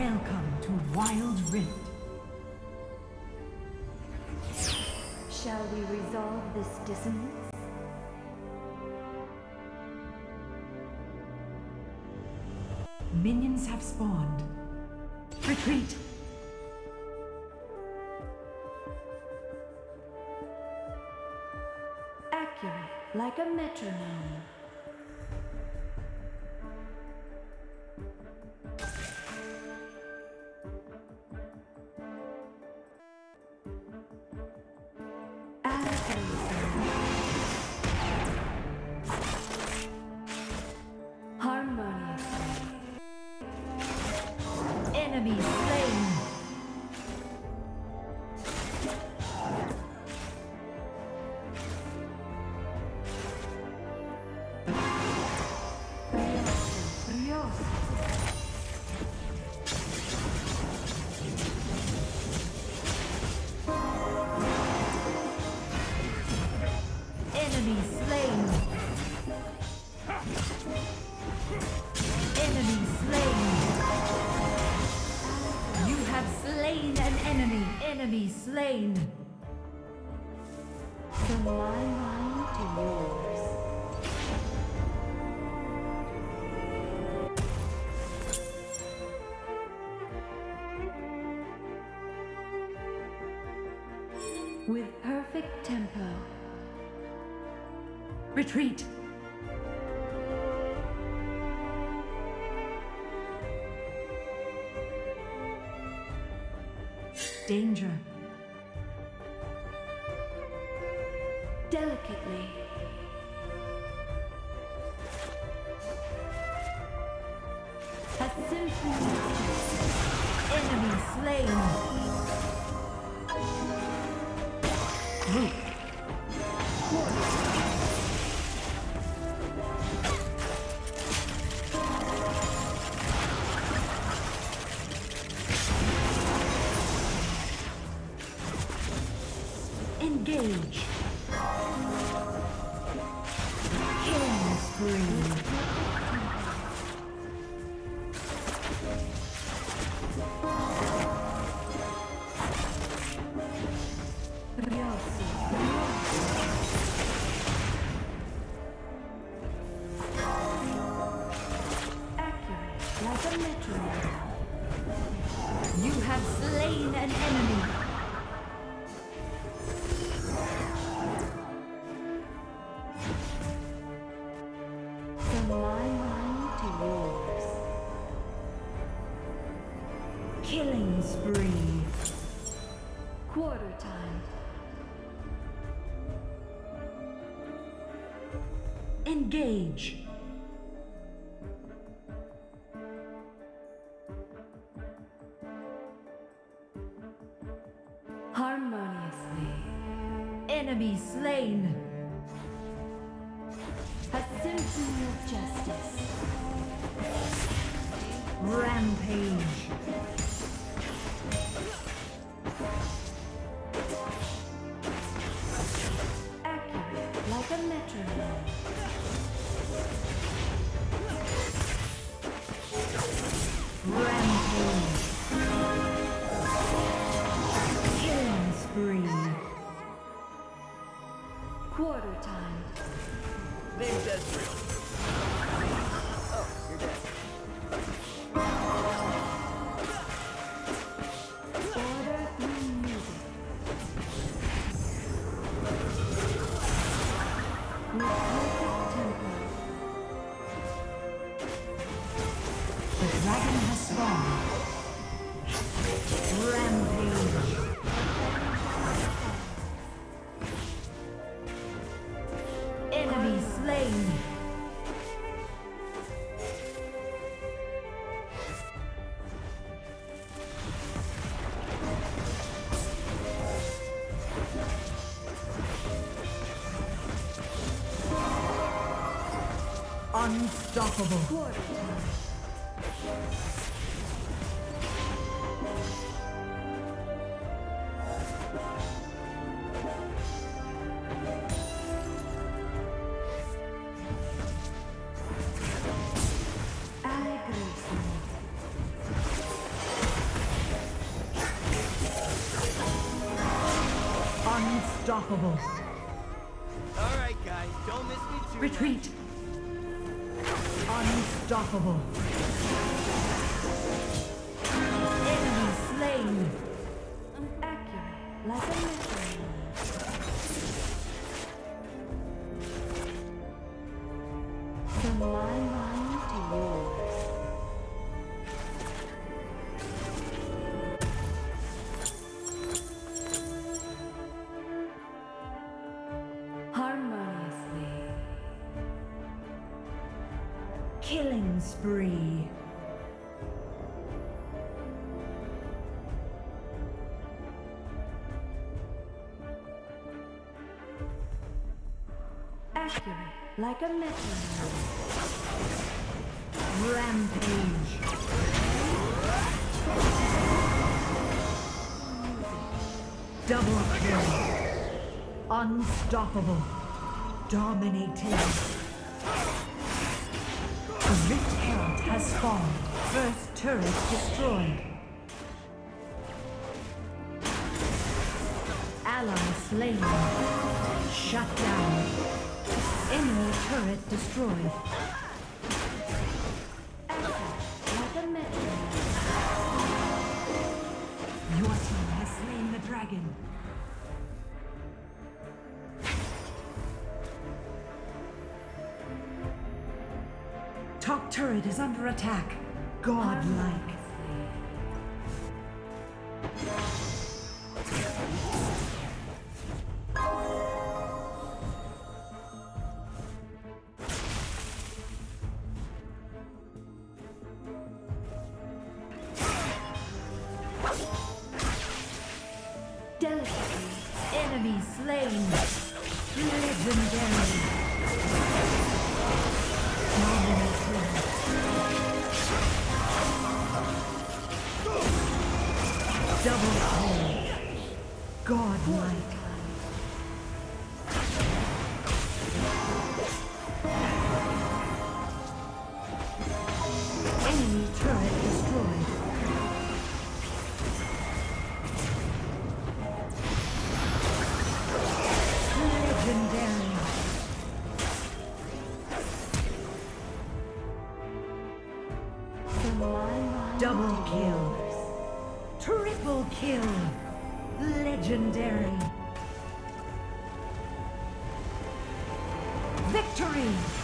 Welcome to Wild Rift. Shall we resolve this dissonance? Minions have spawned. Retreat! Accurate, like a metronome. Enemy slain. Enemy slain. Enemy slain. You have slain an enemy. Enemy slain. From my mind to yours. With perfect tempo. Retreat. Danger. Delicately. A symphony. Enemy slain. Group. Engage. Killing spree. Accurate, like a metronome. You have slain an enemy. From my mind to yours. Killing spree. Quarter time. Engage. Harmoniously. Enemy slain. A symphony of justice. Rampage. Accurate, like a metronome. Rampage. Killing spree. Quarter time. Name's Ezreal. Oh, you're dead. Order through music. With perfect tempo. The dragon has spawned. Rampage. Enemy slain. Unstoppable. Quarter time. Unstoppable. All right, guys, don't miss me too Retreat. Unstoppable. Enemy slain. Accurate, like a metronome. From my mind to yours. Harmoniously. Killing spree. Accurate, like a metronome. Rampage. Double kill. Unstoppable. Dominating. The Rift Herald has fallen. First turret destroyed. Ally slain. Shut down. Enemy turret destroyed. Accurate, like a metronome. Your team has slain the dragon. Top turret is under attack. Godlike. Delicately. Enemy slain. Legendary. Dominating. Double kill. Godlike. Enemy turret destroyed. Legendary. From my mind Double to kill. yours. Triple kill. Legendary. Victory.